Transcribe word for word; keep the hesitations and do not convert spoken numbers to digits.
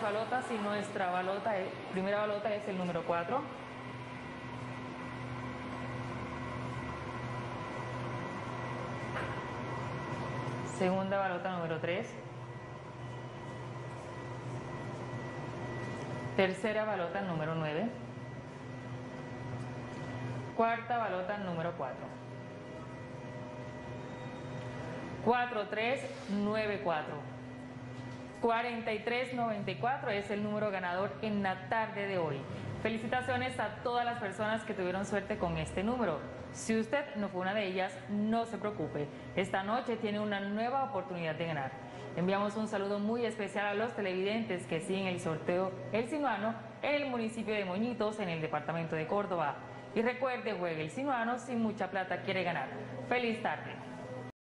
balotas y nuestra balota, es, primera balota es el número cuatro. Segunda balota número tres. Tercera balota número nueve. Cuarta balota número cuatro. cuatro tres nueve cuatro. cuarenta y tres noventa y cuatro es el número ganador en la tarde de hoy. Felicitaciones a todas las personas que tuvieron suerte con este número. Si usted no fue una de ellas, no se preocupe. Esta noche tiene una nueva oportunidad de ganar. Enviamos un saludo muy especial a los televidentes que siguen el sorteo El Sinuano en el municipio de Moñitos, en el departamento de Córdoba. Y recuerde, juegue El Sinuano, si mucha plata quiere ganar. ¡Feliz tarde!